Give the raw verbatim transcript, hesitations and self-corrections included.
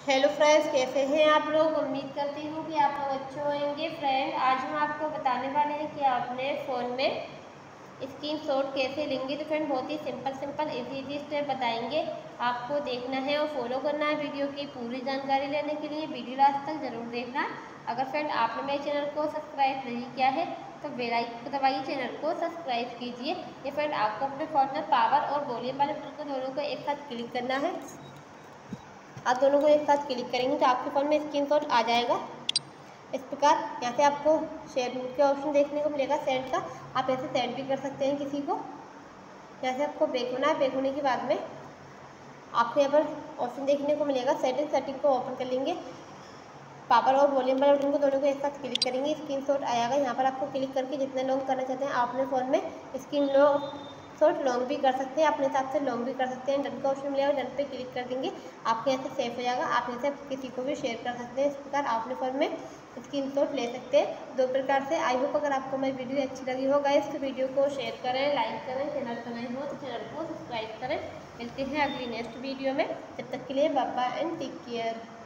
Hello friends, कैसे हैं आप लोग। उम्मीद करती हूँ कि आप लोग अच्छे होंगे। फ्रेंड, आज हम आपको बताने वाले हैं कि आपने फ़ोन में स्क्रीनशॉट कैसे लेंगे। तो फ्रेंड, बहुत ही simple simple easy easy step बताएंगे। आपको देखना है और फॉलो करना है। वीडियो की पूरी जानकारी लेने के लिए वीडियो लास्ट तक जरूर देखना। अगर फ्रेंड आपने मेरे चैनल को सब्सक्राइब नहीं किया है तो बेल आइकन को दबाइए, चैनल को सब्सक्राइब कीजिए। ये फ्रेंड, आपको अपने फ़ोन में पावर और वॉल्यूम वाले बटन को दोनों को एक साथ क्लिक करना है। आप दोनों को एक साथ क्लिक करेंगे तो आपके फ़ोन में स्क्रीनशॉट आ जाएगा। इस प्रकार यहाँ से आपको शेयर के ऑप्शन देखने को मिलेगा, सेंड का। आप ऐसे सेंड भी कर सकते हैं किसी को। यहाँ से आपको बैक होना है। बैक होने के बाद में आपको यहाँ पर ऑप्शन देखने को मिलेगा सेटिंग। सेटिंग को ओपन कर लेंगे। पावर और वॉल्यूम वाले बटन को दोनों को एक साथ क्लिक करेंगे। स्क्रीनशॉट आएगा। यहाँ पर आपको क्लिक करके जितने लॉन्ग करना चाहते हैं आप अपने फ़ोन में स्क्रीन शॉट लॉन्ग भी कर सकते हैं, अपने हिसाब से लॉन्ग भी कर सकते हैं। डन का ऑप्शन मिलेगा, डन पे क्लिक कर देंगे। आपके यहाँ से सेव हो जाएगा। आप यहाँ से किसी को भी शेयर कर सकते हैं। इस प्रकार आप अपने फ़ोन में स्क्रीनशॉट ले सकते हैं दो प्रकार से। आई होप अगर आपको मेरी वीडियो अच्छी लगी हो गाइस तो वीडियो को शेयर करें, लाइक करें। चैनल पर नए हो तो चैनल को सब्सक्राइब करें। मिलते हैं अगली नेक्स्ट वीडियो में। तब तक के लिए bye bye and take care.